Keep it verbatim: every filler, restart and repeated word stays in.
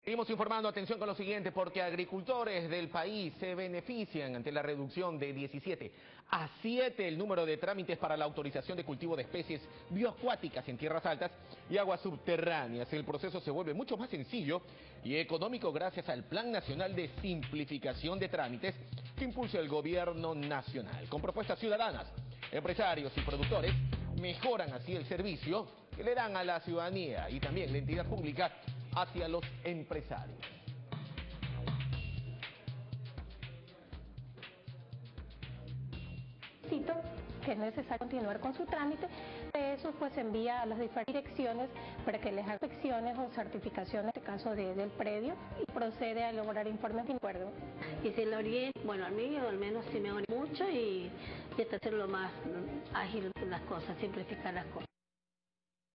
Seguimos informando, atención con lo siguiente, porque agricultores del país se benefician ante la reducción de diecisiete a siete el número de trámites para la autorización de cultivo de especies bioacuáticas en tierras altas y aguas subterráneas. El proceso se vuelve mucho más sencillo y económico gracias al Plan Nacional de Simplificación de Trámites que impulsa el Gobierno Nacional. Con propuestas ciudadanas, empresarios y productores mejoran así el servicio que le dan a la ciudadanía y también la entidad pública hacia los empresarios. Que es necesario continuar con su trámite, eso pues se envía a las diferentes direcciones para que les hagan inspecciones o certificaciones, en este caso de, del predio, y procede a elaborar informes de acuerdo. Y se le orienta, bueno, a mí al menos sí me orienta mucho y, y hasta hacer lo más ágil las cosas, simplificar las cosas.